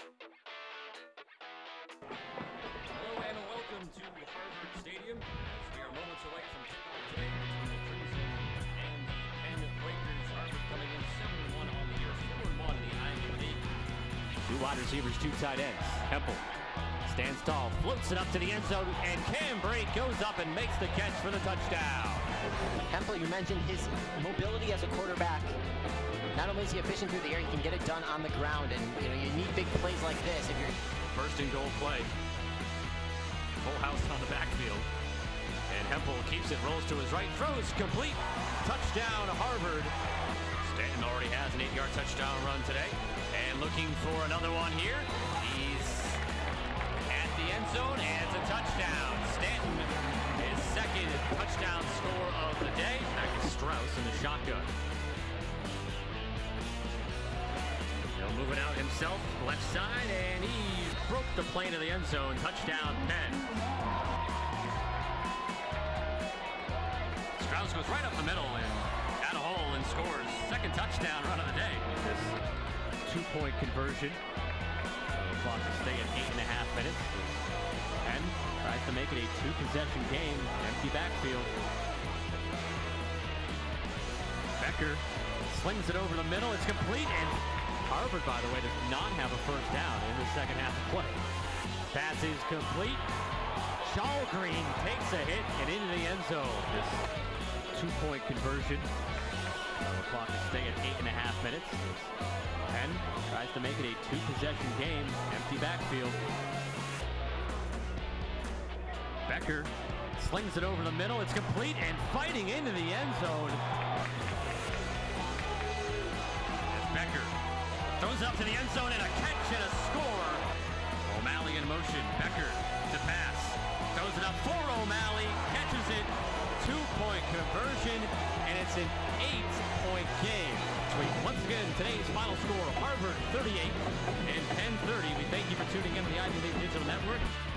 Hello and welcome to Harvard Stadium as we are moments away from kickoff today between the Crimson and the Penn Quakers. Harvard coming in 7-1 on the year, 4-1 in the Ivy League. Two wide receivers, two tight ends. Hempel stands tall, floats it up to the end zone, and Cam Brate goes up and makes the catch for the touchdown. Hempel, you mentioned his mobility as a quarterback. Not only is he efficient through the air, he can get it done on the ground, and you need big plays like this if you're... First and goal play. Full house on the backfield. And Hempel keeps it, rolls to his right, throws complete. Touchdown, Harvard. Stanton already has an 8-yard touchdown run today. And looking for another one here. He's at the end zone, and it's a touchdown. Stanton, his second touchdown score of the day. Back to Strauss in the shotgun. He'll move it out himself, left side, and he broke the plane of the end zone. Touchdown, Penn. Strauss goes right up the middle and out a hole and scores. Second touchdown run of the day. This two-point conversion. The clock will stay at 8.5 minutes. Penn tries to make it a two-possession game. Empty backfield. Becker slings it over the middle. It's complete, and Harvard, by the way, does not have a first down in the second half of play. Pass is complete. Shallgreen takes a hit and into the end zone. This two-point conversion. The clock will stay at 8.5 minutes. Penn tries to make it a two-possession game. Empty backfield. Becker slings it over the middle. It's complete and fighting into the end zone. Becker throws up to the end zone and a catch and a score. O'Malley in motion. Becker to pass. Throws it up for O'Malley. Catches it. Two-point conversion. And it's an 8-point game. Once again, today's final score, Harvard 38 and Penn 30. We thank you for tuning in to the Ivy League Digital Network.